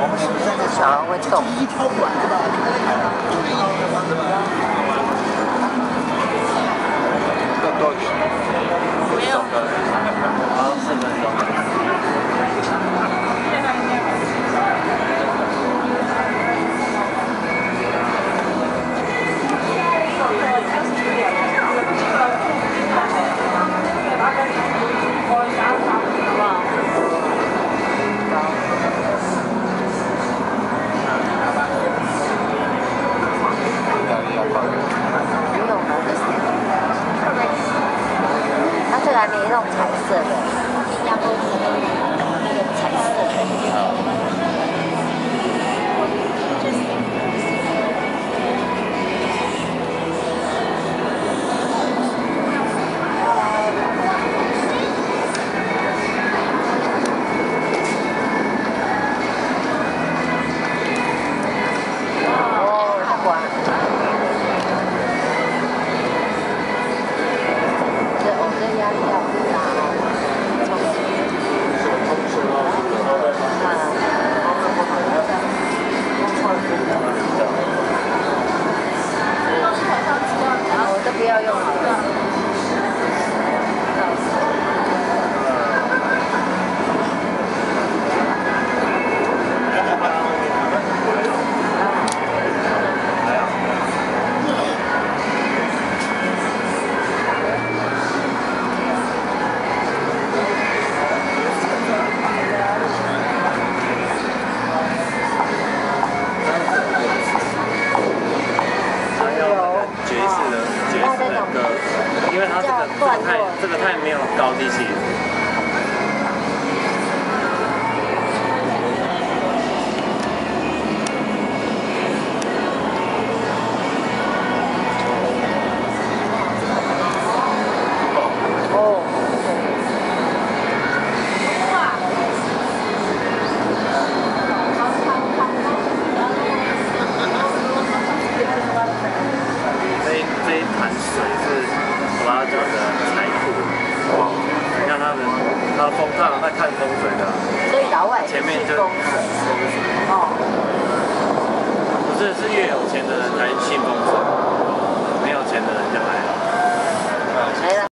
小孩会动。 要多久？ 没有。 好，4分钟。 这个还没弄彩色的，一样都是那个彩色的。不要用好了。 因为它这个太没有高低起。这一潭水是葡萄酒的财富，你看他在看风水的， 所以老外前面就风水哦， 不是越有钱的人才信风水，没有钱的人就还好。